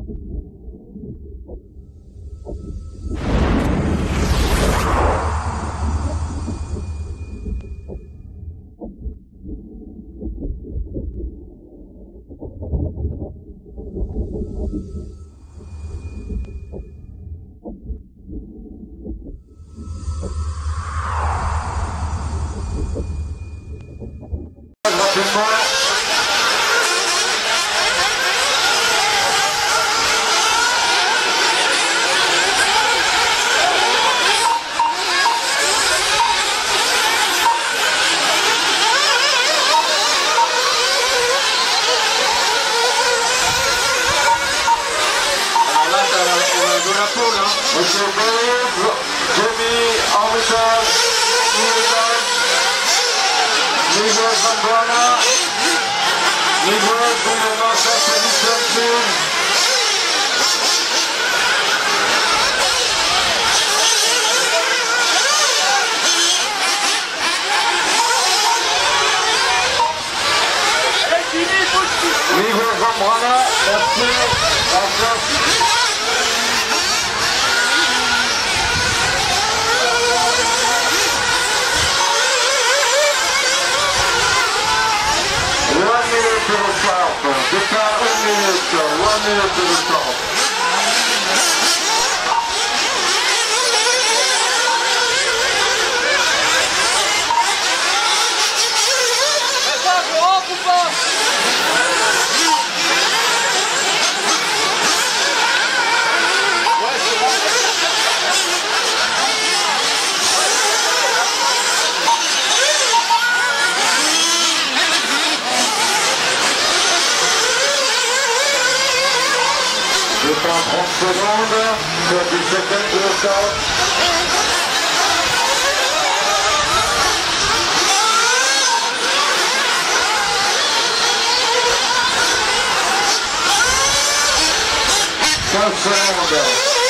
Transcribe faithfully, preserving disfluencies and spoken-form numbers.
Monsieur Dave, Jimmy, Armitage, Newton, Miguel Zambrana, Miguel Boulogne, Position Team. Miguel Zambrana, merci, merci. One minute to the south. Départ une minute. One minute to the south. Mais ça, je rentre ou pas? Ouais, c'est bon. Départ trente secondes, thirty seconds to the south. quinze secondes.